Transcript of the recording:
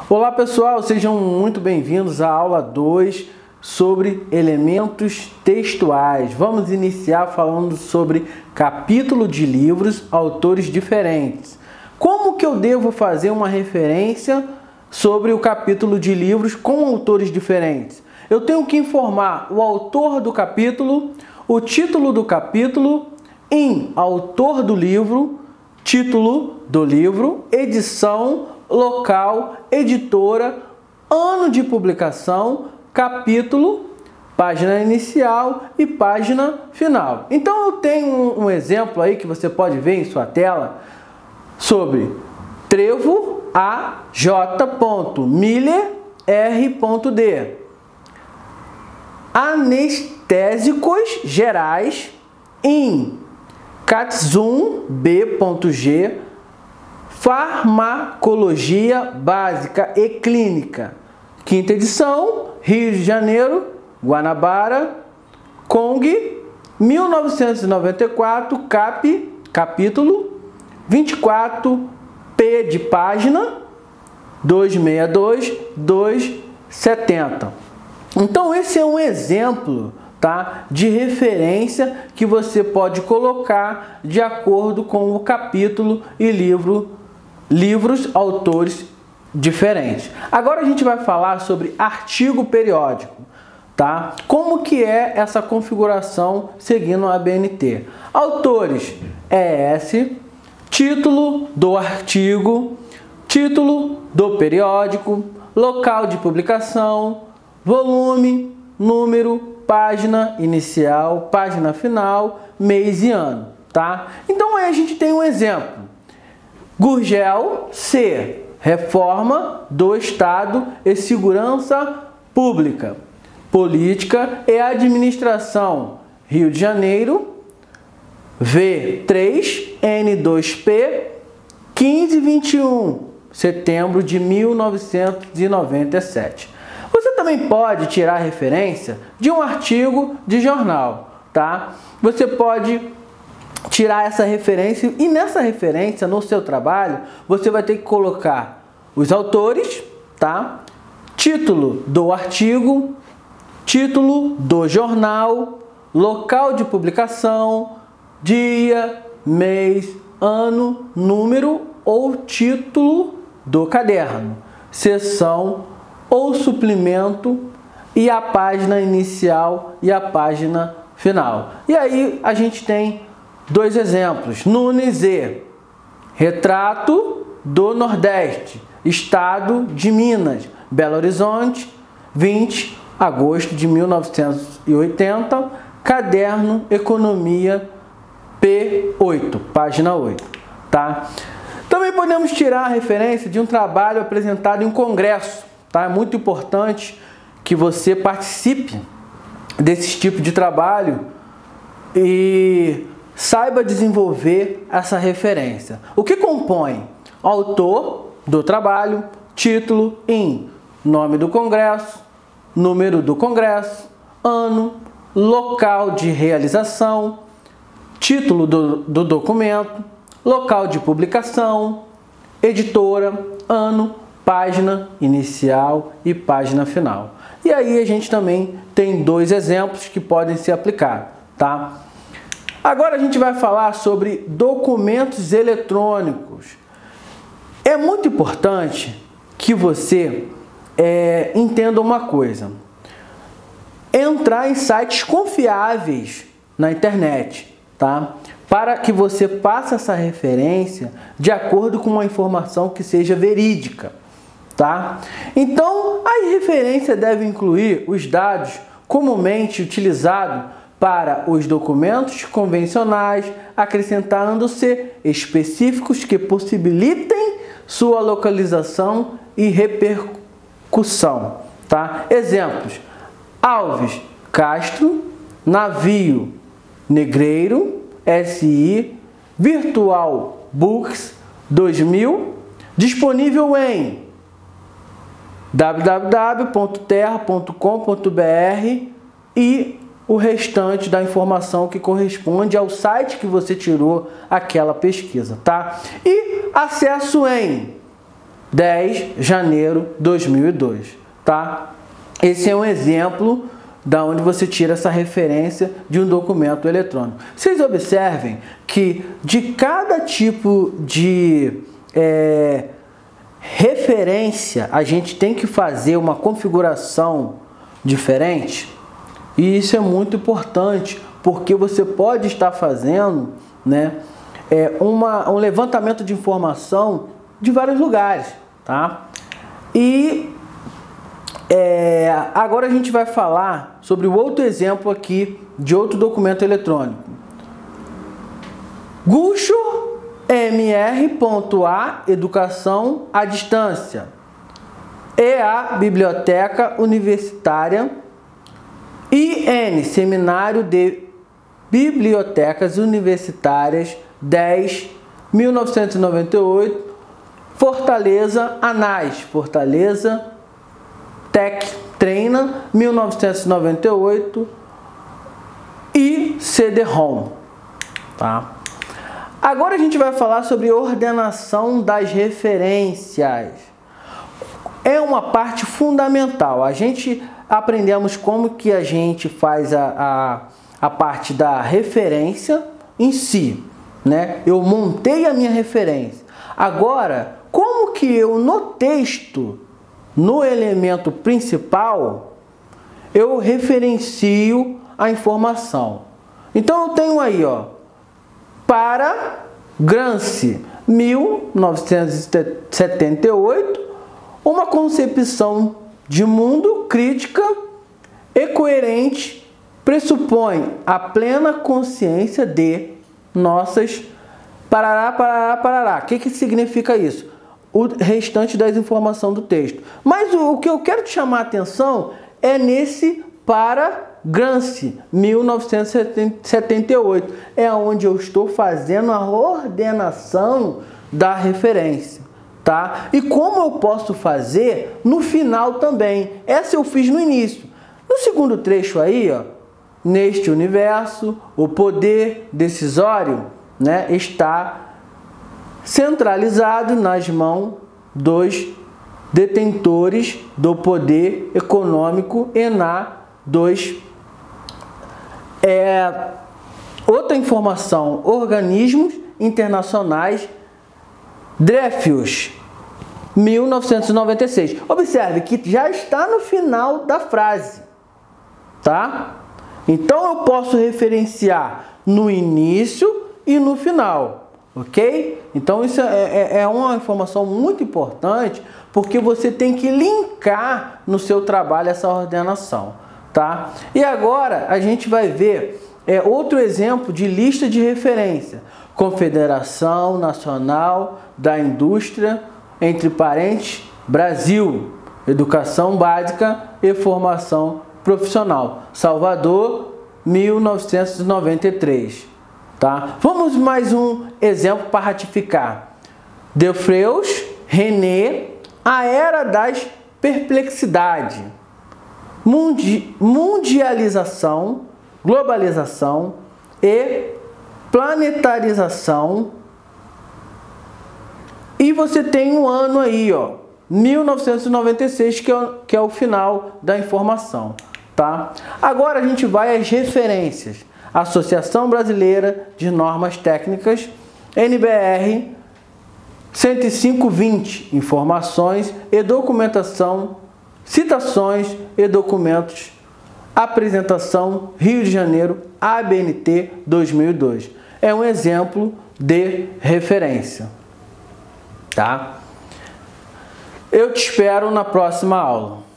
Olá pessoal, sejam muito bem-vindos à aula 2 sobre elementos textuais. Vamos iniciar falando sobre capítulo de livros, autores diferentes. Como que eu devo fazer uma referência sobre o capítulo de livros com autores diferentes? Eu tenho que informar o autor do capítulo, o título do capítulo, autor do livro, título do livro, edição, local, editora, ano de publicação, capítulo, página inicial e página final. Então eu tenho um exemplo aí que você pode ver em sua tela sobre Trevo A. J. Miller R.D. Anestésicos gerais em Katzum B.G. Farmacologia básica e clínica. Quinta edição, Rio de Janeiro, Guanabara, Kong, 1994, capítulo 24, P de página, 262, 270. Então esse é um exemplo, tá, de referência que você pode colocar de acordo com o capítulo e livros, autores diferentes. Agora a gente vai falar sobre artigo periódico, tá? Como que é essa configuração seguindo a ABNT? Autores, ES, título do artigo, título do periódico, local de publicação, volume, número, página inicial, página final, mês e ano, tá? Então aí a gente tem um exemplo. Gurgel, C. Reforma do Estado e Segurança Pública, Política e Administração, Rio de Janeiro, V3N2P, 15/21, setembro de 1997. Você também pode tirar referência de um artigo de jornal, tá? Você pode tirar essa referência e nessa referência, no seu trabalho, você vai ter que colocar os autores, tá? Título do artigo, título do jornal, local de publicação, dia, mês, ano, número ou título do caderno, seção ou suplemento e a página inicial e a página final. E aí a gente tem dois exemplos. Nunes E. Retrato do Nordeste, Estado de Minas, Belo Horizonte, 20 de agosto de 1980, caderno Economia P8, página 8, tá? Também podemos tirar a referência de um trabalho apresentado em um congresso, tá? É muito importante que você participe desse tipo de trabalho e saiba desenvolver essa referência. O que compõe? Autor do trabalho, título, nome do congresso, número do congresso, ano, local de realização, título do documento, local de publicação, editora, ano, página inicial e página final. E aí a gente também tem dois exemplos que podem ser aplicados, tá? Agora a gente vai falar sobre documentos eletrônicos. É muito importante que você entenda uma coisa. Entrar em sites confiáveis na internet, tá? Para que você passe essa referência de acordo com uma informação que seja verídica, tá? Então, a referência deve incluir os dados comumente utilizados para os documentos convencionais, acrescentando-se específicos que possibilitem sua localização e repercussão, tá? Exemplos: Alves Castro, navio Negreiro, SI, Virtual Books 2000, disponível em www.terra.com.br e o restante da informação que corresponde ao site que você tirou aquela pesquisa, tá? E acesso em 10 de janeiro de 2002, tá? Esse é um exemplo da onde você tira essa referência de um documento eletrônico. Vocês observem que de cada tipo de referência a gente tem que fazer uma configuração diferente, e isso é muito importante, porque você pode estar fazendo, né, um levantamento de informação de vários lugares, tá? E agora a gente vai falar sobre o outro exemplo aqui de outro documento eletrônico. Gucho MR.A Educação à Distância. EA Biblioteca Universitária. IN Seminário de Bibliotecas Universitárias 10, 1998. Fortaleza ANAS. Fortaleza Tech Treina 1998 e CD-ROM, tá? Agora a gente vai falar sobre ordenação das referências. É uma parte fundamental. A gente aprendemos como que a gente faz a parte da referência em si, né? Eu montei a minha referência. Agora, como que eu no texto, no elemento principal, eu referencio a informação? Então eu tenho aí, ó, para Gramsci, 1978, uma concepção de mundo crítica e coerente pressupõe a plena consciência de nossas parará, parará, parará. O que significa isso? O restante das informações do texto. Mas o que eu quero te chamar a atenção é nesse para Gramsci, 1978. É onde eu estou fazendo a ordenação da referência, tá? E como eu posso fazer no final também. Essa eu fiz no início. No segundo trecho aí, ó, neste universo, o poder decisório, né, está centralizado nas mãos dos detentores do poder econômico e dos outra informação, organismos internacionais, Dreyfus, 1996. Observe que já está no final da frase, tá? Então eu posso referenciar no início e no final, ok? Então isso é uma informação muito importante, porque você tem que linkar no seu trabalho essa ordenação, tá? E agora a gente vai ver outro exemplo de lista de referência. Confederação Nacional da Indústria, entre parênteses, Brasil, Educação Básica e Formação Profissional, Salvador, 1993. Tá? Vamos mais um exemplo para ratificar. Delfreus, René, A Era das Perplexidades. Mundialização, globalização e planetarização. E você tem um ano aí, ó, 1996, que é o final da informação, tá? Agora a gente vai às referências. Associação Brasileira de Normas Técnicas, NBR 10520, informações e documentação, citações e documentos, apresentação, Rio de Janeiro, ABNT 2002. É um exemplo de referência, tá? Eu te espero na próxima aula.